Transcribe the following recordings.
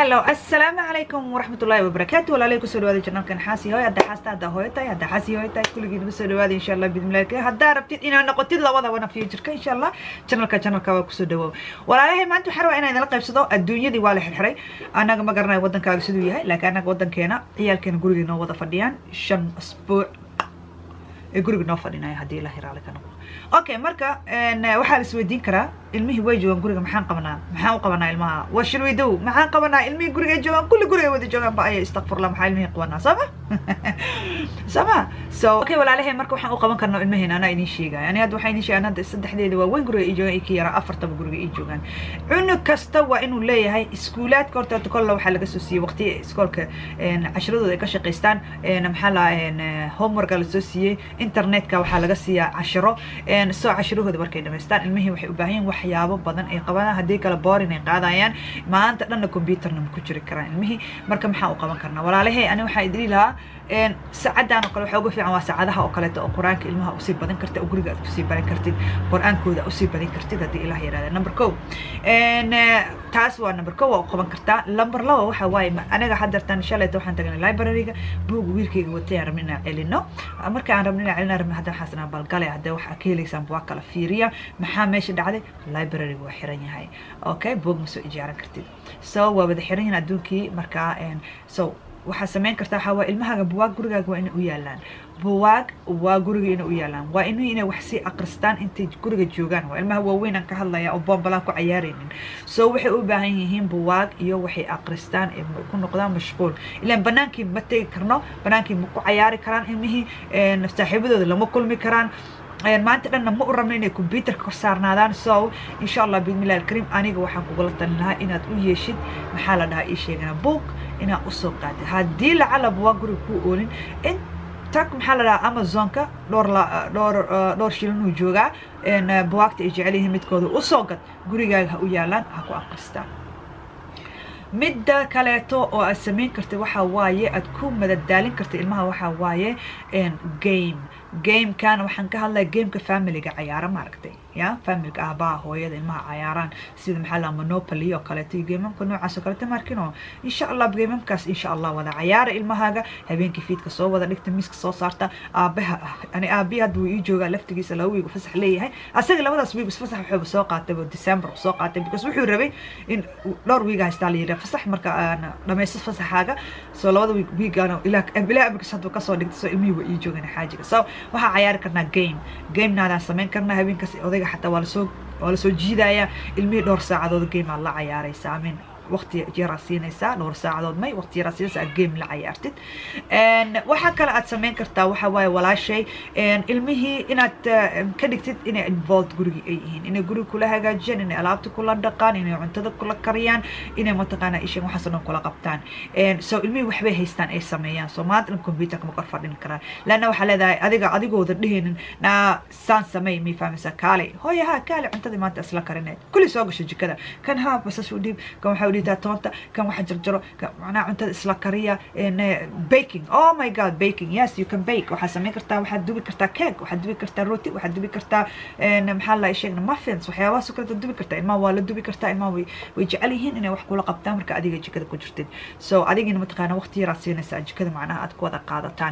هلو السلام عليكم ورحمة الله وبركاته. ولا عليكم سلوى هذا الجنة كان حاسي هاي هذا حاسة هذا هويتاي هذا حاسي هويتاي كل جيل بسلوى هذا إن شاء الله بإذن الله. هذا ربطت إن أنا قلت له وضع وأنا في جرك إن شاء الله جنة كوكسودو. ولا عليه ما أنتم حروا أنا إذا لقيت صدق الدنيا دي والله الحري أنا ما قرنا ودن كوكسودو هاي لكن أنا ودن كنا عيال كانوا يقولوا إنه وضع فديان شن أسبوع يقولوا إنه فدينا هدي الله يرعى لك أنا. أوكي مركا إن وحال سويدين كرا المه ويجوا نقول محن قبنا المها وشلو يدو محن قبنا المه يقول يجوا كل قرية ودي جوا بقى استغفر الله محل المه قبنا سما سما أوكي ولا عليه مركا وحن قبنا كنا المه هنا أنا إني شيء يعني هذا وحين شيء أنا صدق حديد وين قرية يجوا يكيرا أفرط بقرية يجوا عنو كستوى إنه ليه هاي سكولات كورتا تكل لو حلقة سوسي وقتي سكولك إن عشرة ذيك شقيستان إن محلا إن هوم ورك السوسي إنترنت كوحلقة سيا عشرة إن سو عشرة هذا وركينا مستان المه وحباهين waxyaabo badan ay qabaan hadii kala boorin ay qaadayaan maanta dhan computerna ma ku jiri karaan ilmihi marka maxaa u qaban karnaa walaalahay ani waxa idin lahaa saacadan oo kale waxa ugu fiican waa saacadaha oo kale oo quraanka ilmaha u sii badan kartid oo guriga aad ku sii baran kartid quraankooda u sii badan kartid hadii ilaahay yiraahdo number 2 taas waa number 2 oo qaban kartaa number 2 waxa waaye anaga hadartan shalay waxaan tagnay library-ga buug wiilkayga watay rabnina celino marka aan rabnina celina hadan xasana balgalay hadda waxa ka helaysan buug kala fiiriya maxaa meesha dhacday library waa xiran yahay okay buug ma soo ijaaran kartid soo waa wada xiran yahay adduunkii marka soo waxa sameyn kartaa waxa waa ilmaha buug gurigaaga waa in u yaalaan buug waa guriga in u yaalaan waa inay wax si aqristaan intay guriga joogaan waa ilmaha waaweyn aan ka hadlaya oo boombalaan ku ciyaareenin soo waxay u baahan yihiin buug iyo waxay aqristaan ee ku noqdaan mashquul ilaan banaankii ma tagi karno banaankii ma ku ciyaari karaan ilmihii saaxiibadooda lama kulmi karaan maanta dhanna ma u rabno inay computerka ka saarnaadaan soo insha Allah bismillaahil kariim aniga waxaan kugula talinahay inaad u yeeshid maxaa la dhahaa ii sheegana book inaad u soo qaatid haddii lacala buug guriga ku oolin tak maxaa la dhahaa Amazon-ka dhowr shilin uu joogaa buugta ay jecel yihiin midkooda u soo gad gurigaaga ha u yaalaan ha ku aqristaan midda kaleeto oo aad sameyn kartid waxa waaye aad ku madadaalin kartid ilmaha waxa waaye game kan waxaan ka hadlaa gameka family-ga ciyaara maaragtay ya family-ga aabbaha hooyada ilmaha ciyaaraan sida maxaa la Monopoly oo kaleeto gameka noocaas oo kaleeto markino insha Allah gamekaas insha Allah wada ciyaara ilmahaaga habeenkii fiidka soo wada dhigta miiska soo saarta aabaha ani aabihi haduu ii jooga laftigiisa la wiigu fasax leeyahay asaga labadaas wiigu fasax wuxuu soo qaatay December soo qaatay because wuxuu rabay in dhowr wiiga haystaa la yiraahdo fasax marka aan dhameesto fasaxaaga soo labada wiigana ilaa abkiis haduu ka soo dhigtay soo ilmihi ii joogana xaajiga soo waxa ciyaar karnaa game naadaan sameyn karnaa habeenkaas odayga xataa waa la soo jiidaya ilmihi dhowr saacadood game la ciyaaraysa aamin waqti jiraasiinaysa dhowr saacadood may waqti jiraasiinaysa game la ciyaartid waxa kale aad sameyn kartaa waxa waaye walaashay ilmihii inaad ka dhigtid inay involved guriga ay yihiin inay guriga kula hagaajiyaan inay alaabta kula dhaqaan inay cuntada kula kariyaan inay mataqaana isha waxaas dhan kula qabtaan soo ilmihii waxbay haystaan ay sameeyaan soo maanta computer kama kor fadhin karaan laana waxa leedahay adigooda dhihinin na saan sameey mi fahmaysa kaale hooyaha kaale cuntada maanta isla karinay kulli soo gasho jikada kan haa basas u dhiib kan waxa toonta kan waxa jarjaro macnaa cuntada isla kariya baking oh my god baking yes you can bake waxa sameyn kartaa waxa dubi kartaa cake waxa dubi kartaa roti waxa dubi kartaa maxaa la sheegna muffins waxyaabaha soo kala dubi kartaa ilmaha waa la dubi kartaa ilmaha way jecel yihiin inay wax kula qabtaan marka adiga jikada ku jirtid soo adigina mataqaana waqti yar siinaysa jikada macnaha aad ku wada qaadataan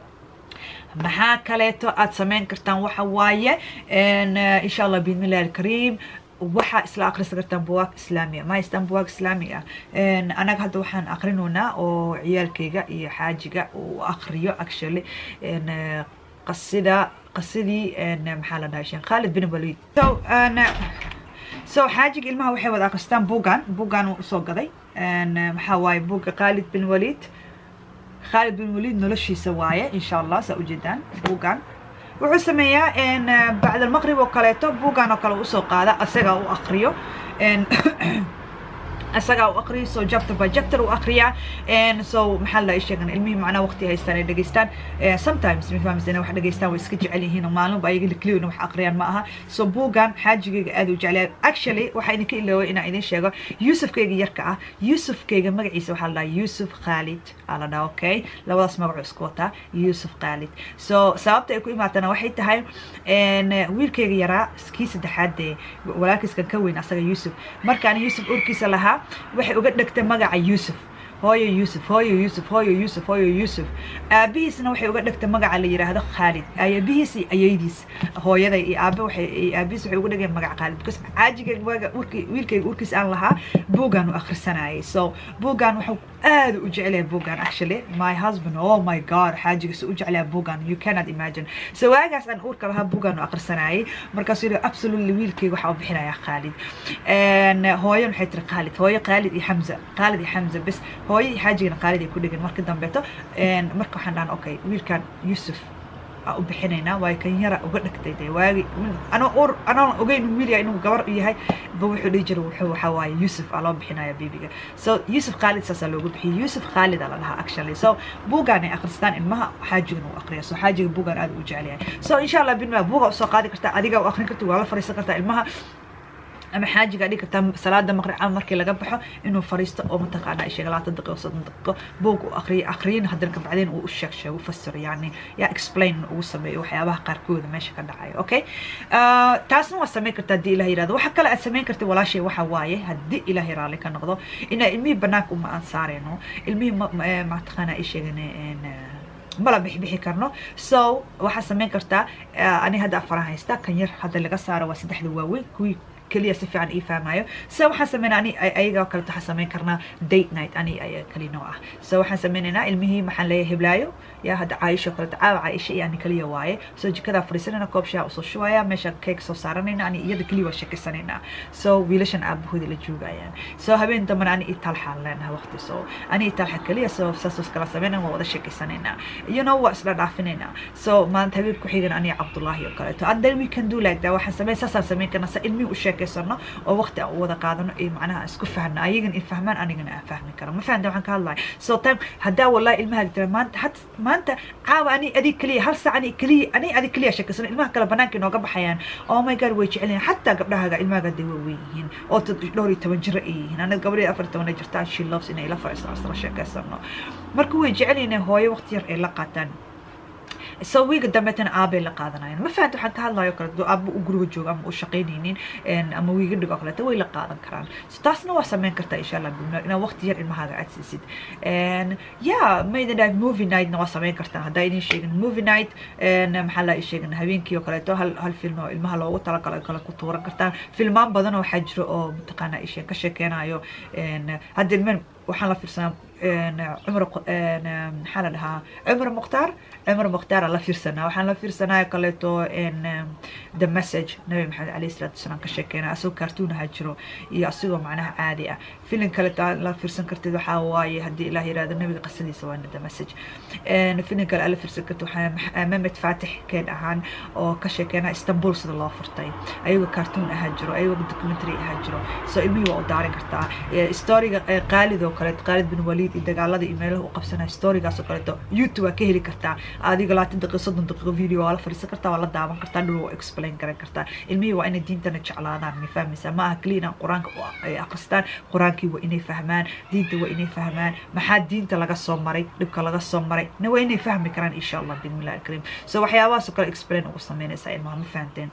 maxaa kaleeto aad sameyn kartaan waxa waaye insha Allah bismillaahil kariim waxa isla akhrisan kartaan buug islaami ma istaan buug islaami anaga hadda waxaan akhrinonaa oo ciyaalkayga iyo xaajiga uu akhriyo actually qasidii maxaa la dhahay Khalid bin Walid so xaajiga ilmaha waxay wada akhristaan buugan uu soo gaday maxaa waaye buuga Khalid bin Walid noloshiisa waaye insha Allah sa ujeedaan buugan wuxuu sameeyaa بعد المغرب وكاليتو بوغان oo kale u soo qaada asaga uu akhriyo asaga uu akhriyo soo chapter by chapter uu akhriya so maxaa la sheegan ilmihi macna waqti haystaan ay dhageystaan sometimes mi fahmaysan wax dhageystaan way iska jecel yihiin maalin ba ayaga kaliya wax akhriyaan ma aha so boogan xaajiga aad u jecel actually waxa idinka ilaaway inaan idin sheego Yusufkayga yarka ah Yusufkayga magaciisa waxa la dhahaa Yusuf Khalid ala dhahaa okay labadaas magac isku wata Yusuf Khalid so sababta ay ku imaatana waxay tahay wiilkayga yaraa iskii saddexaad walaalkiis ka weyn asaga Yusuf markaan Yusuf urkiisa lahaa waxay uga dhigtay magaca Yusuf hooyo Yusuf hooyo Yusuf hooyo Yusuf hooyo Yusuf aabihiisna waxay uga dhigtay magaca la yiraahdo Khalid aabihiis iyo ayaydiis hooyaday iyo aabihiis waxay uga dhigeen magaca Khalid because caajiga waaga wiilkayga urkiis aan lahaa buugan u akhrisanayay so buugan wuxuu aad u jecel yahay buugan actually my husband oh my god xaajigiis u jecel yahay buugan you cannot imagine so waagaas aan urka lahaa buugan u akhrisanayay markaas uu absolutely wiilkayga waxa uu bixinayaa Khalid hooyo waxay tiri hooyo Khalid iyo Hamza bas hooyo xaajigana Khalid ay ku dhigan markii dambeeto marka waxaan dhahan okay wiilkan Yusuf u bixinayna way kan yara uga dhigtay waagi ana ogeyn wiilya inuu gabar u yahay ba wuxuu dhigi jiray waxa waaye Yusuf loo bixinaya babyga so Yusuf Khalid saasa loogu bixiyay Yusuf Khalid la dhahaa actually so buugan ay akhristaan ilmaha xaajigan uu akhriyo so xaajiga buugan aad u jecel yahay so insha Allah binma buuga soo qaadi kartaa adiga u akhrin kartaa waa la fariisan kartaa ilmaha ama xaajiga dhig kartaa salaada maqrib markii laga baxo inuu fariisto oo mataqaana ay sheeg 20 daqiiqo 30 daqiiqo buug u akhriyin haddana ka bacdeen uu sheeg u fasiro yani ya explain uu sameeyo waxyaabaha qaarkood meesha ka dhacayo okay taasna waa sameyn kartaa hadii ilaahay yiraahdo waxa kale aad sameyn kartaa walaashay waxa waaye hadii ilaahay raali ka noqdo ina ilmihi banaanka uma aan saareyno ilmihi ma taqaana ay sheeganeen mala bixi karno so waxa sameyn kartaa ani hadda afar haysta kan yar hadda laga saaro waa saddexda waaweyn kuwi كلية سفي عن إيفامايو سو حسمينا أني أيجا وكلت حسمين كرنا date night أني أي كلي نوع سو حسمينا المهم محلية هبلايو يا هذا عايشة وكلت عايشة يعني كلية واي سو جي كذا فريسنا كوب شيء وصو شوية مش كيك سو صارنا أني يد كلي وشك سنينا سو ويلشن أبو هذي اللي جوجا يعني سو هبين تمن أني إتالحة لنا وقت سو أني إتالحة كلية سو ساسوس كلا سمينا ووضع شك سنينا you know what's that عفنينا سو ما أنت هبيك كحيجا أني عبد الله وكلت and then we can do like that وحسمين ساسا سمين كنا سإلمي وشك كسرنا oo waqti aan wada qaadano ee macnaha isku fahmna ayagan in fahmaan anigana aan fahmi karo ma fahantaa waxaan ka hadlahay so time hadaa wallahi ilmaha jira maanta caawa ani adig kaliya hal saac ani adig kaliya shakasana ilmaha kala banaanka inooga baxayaan oh my god way jecelin xataa gabdhaha ilmaha day weyn yihiin oo 12 jir ay yihiin anaga gabadha 14 jirta she loves inay la fariisto asla shakasano marka way jecelin hooyo waqti yar ay la qaataan so wiiga dambeetana aabay la qaadanayaan ma fahanto waxaan ka hadlayo kale doo aabbo u guriga jooga ama u shaqaynaynin ama wiiga dhigo kale way la qaadan karaan so taasna waa sameyn kartaa insha Allah inaa waqti yar ilmahaaga aad siisid yeah mayda day movie night na waa sameyn kartaa haddaa idin sheegin movie night maxaa la sheegin habeenkii oo kaleeto hal film oo ilmaha loogu talagalay kale ku tuuran kartaa filmaan badan oo waxaa jiro oo mataqaana ay ka sheekeenayo hadda ilmaha waxaan la fiirsanaa عمر لها عمر مختار الله فيرسنا وحنا فيرسنا كليتو ان ذا مسج نبي محمد عليه الصلاه والسلام كشكينا اسو كرتون هاجرو يا اسو معناها عادي فيلم كليتو لا فيرسن كرتي waxa waaye hadii ilaahay yiraahdo nabiga qasadiisa waa ذا مسج ان فيلم kale ala fiirsan karto waxa Maxamed Faatix keen ahaan oo ka sheekayna Istanbul sida loo furtay ayaga cartoon haaجرو ayaga documentary haaجرو so ilmihi waa u daarin kartaa storyga qaalid oo kale qaalid bin Walid dagaalada email oo qabsanay storygaas oo kale YouTube ka heli kartaa adiga 20 daqiiqo 30 daqiiqo video wala fariisan kartaa wala daawan kartaa dhul explain garan kartaa ilmihi waa inay diintana jeclaadaan ma fahmaysa ma aha kaliya quraanka ay akhristaan quraankii waa inay fahmaan diinta waa inay fahmaan maxaa diinta laga soo maray dhibka laga soo maray waa inay fahmi karaan insha Allah bismillahir karim so waxyaabahaas oo kale explain ugu sameynaysa ilmaha ma fahanteen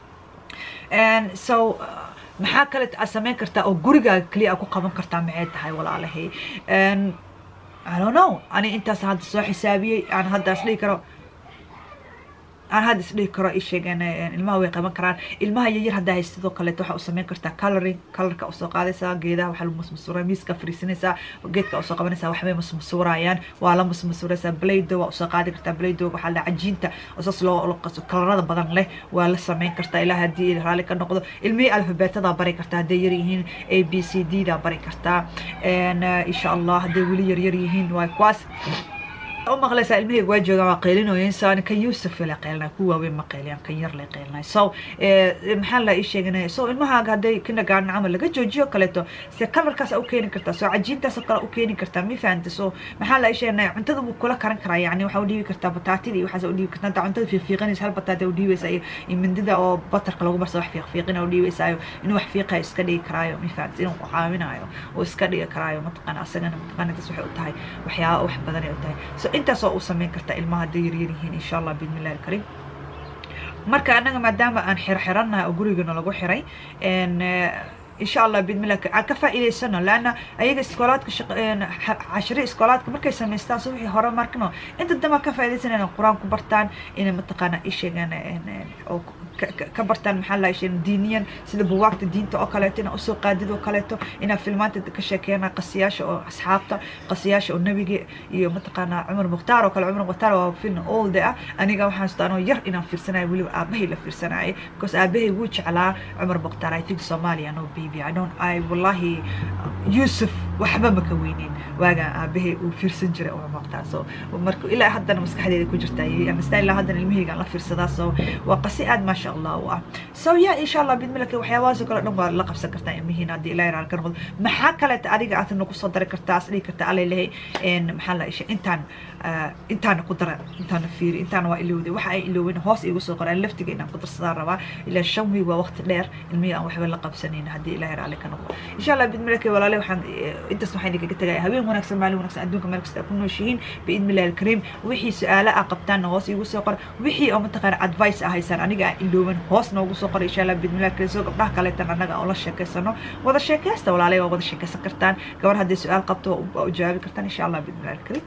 and so maxaa kale aad sameyn kartaa oo gurigaaga kaliya ku qaban kartaa maxay tahay walaalahay I don't know ani intaas hadda soo xisaabiyay aan hadda isdhihi karo أنا هذا سلي كرا إيش يعني الماء ويقام كران الماء يجير هذا يستدو كله توح أسمين كرتا كالر كأسوق هذا سا جيدا وحلو مسمسورة ميس كفريسين سا وجيت كأسوق من سا وحمي مسمسورة يان وعلى مسمسورة سا بليدو وأسوق هذا كرتا بليدو وحلا عجينته أساس لو لقص كالر هذا بدن له ولا سمين كرتا إلى هدي هالك النقطة الماء الفبات هذا بري كرتا ديريهين A B C D ده بري كرتا إن شاء الله هدي ولي يريهين وايكواس أما غلس علمي واجد قيلين وإنسان كيوسف لا قيلنا كوا وين ما قيلين كير لا قيلنا سو محل إيش يعني سو المها قاعد كنا قاعد نعمل لقى جوجيو كلتو سكر كاس أو كين كرتا سو عجين تسكر أو كين كرتا مي فهمت سو محل إيش يعني أنت ذو كل كرن كرا يعني وحاولي كرتا بتاعتي لي وحاسة ودي كرتا أنت عنده في غني سهل بتاعتي ودي وساي من ذا أو بطر كلام بس واحد في غني ودي وساي إنه واحد في قيس كدي كرايو مي فهمت إنه عامنا أيو وسكدي كرايو متقن أصلا متقن تسوي وتهاي وحياة وحب بدني وتهاي أنت سو سمين كرتا المها ديريريهين إن شاء الله بإذن الله الكريم marka anaga maadaama aan xirxiranahay oo gurigana lagu xiray إن شاء الله بإذن الله عكفا إلى سنة لأن أيق إسكولات عشرة إسكولات كمركز سمستان صبحي هرا ماركنو أنت دما كفا إلى سنة القرآن كبرتان إن متقنا إيش يعني أو كبرتان محل إيش دينيا سيد بوقت الدين تأكلتنا أسو قادد وكلته إن فيلمات كشكينا قصياش أو أصحابته قصياش أو النبي يوم متقنا عمر مختار وكل عمر مختار وفيلم all ده أنا جا وحنستانو ير إن في السنة ولو أبهي لفي السنة كوس أبهي وجه على عمر مختار I think Somalia no baby I والله يوسف وحبا مكوينين واجا أبهي وفي السنجرة عمر مختار so ومركو إلا حتى أنا مسك حديد كوجرتاي يعني استايل هذا المهيج على في الصدا so وقصياد ما شاء الله so يا إن شاء الله بإذن الله وحيوازك ولا نبغى لقب سكرتاي مهين هذه لا يرى الكرم محاكلة أريجا أتنو قصة كرتاس لي كرتا على اللي إن محل إيش إنتان قدرة إنتان فير إنتان وإلودي وحي إلوين هوس يوصل قرآن لفتك إن قدر صدار روا إلى الشومي ووقت لير المية أو حبل لقب سنين هذه لا يرى عليك نبغى إن شاء الله بإذن الله ولا لي وحن أنت سمحيني كنت جاي هبين ونكس معلوم ونكس أدونك مركز تكونوا شيء بإذن الله الكريم وحي سؤال أقبتان هوس يوصل قرآن وحي أو متقر أدفايس أهيسان أنا جا إلوين هوس نوصل قرآن إن شاء الله بإذن الله الكريم سوق بحق على تنا نجا الله شكل سنو وهذا الشيء كاست ولا عليه وهذا الشيء كسكرتان كمان هذا السؤال قبته وجوابي كرتان إن شاء الله بإذن الله الكريم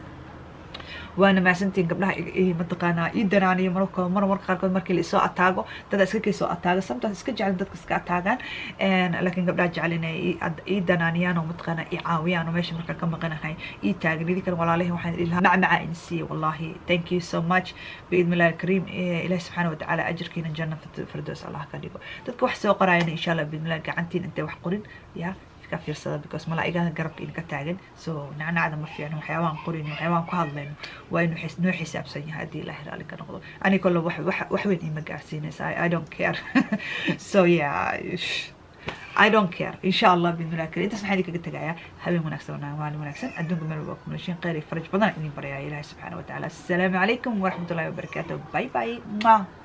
وأنا مع سنتين قبلها منطقنا يدراني مرة خارج مركي اللي سوء أتاجو تدا سكي سوء أتاجو سمت سكي جعل دتك سكي أتاجان لكن قبلها جعلنا يدرانيان ومنطقنا يعاويان وماشي مركي كم مقنا هاي يتاجني ذيك ولا عليه واحد إلها مع إنسي والله thank you so much بإذن الله الكريم إله سبحانه وتعالى أجرك إن الجنة في الفردوس الله كريم تدك وحسوا قراينا إن شاء الله بإذن الله قعنتين أنت وحقولين يا كافير صدا because ملاقيها قربك إنك تاجن so نعنا عدم مفيان وحيوان قرين وحيوان كهضلين وإنه نوع حساب سنة هذه لا هي عليك نقول أنا كله وحوين إما قارسين I don't care so yeah I don't care إن شاء الله بإذن الله كريم تسمح لي كنت جاية حبيب مناكسة ونعمال مناكسة أدونكم من الوقت من شيء قيري فرج بدنا إني بريا إلهي سبحانه وتعالى السلام عليكم ورحمة الله وبركاته باي باي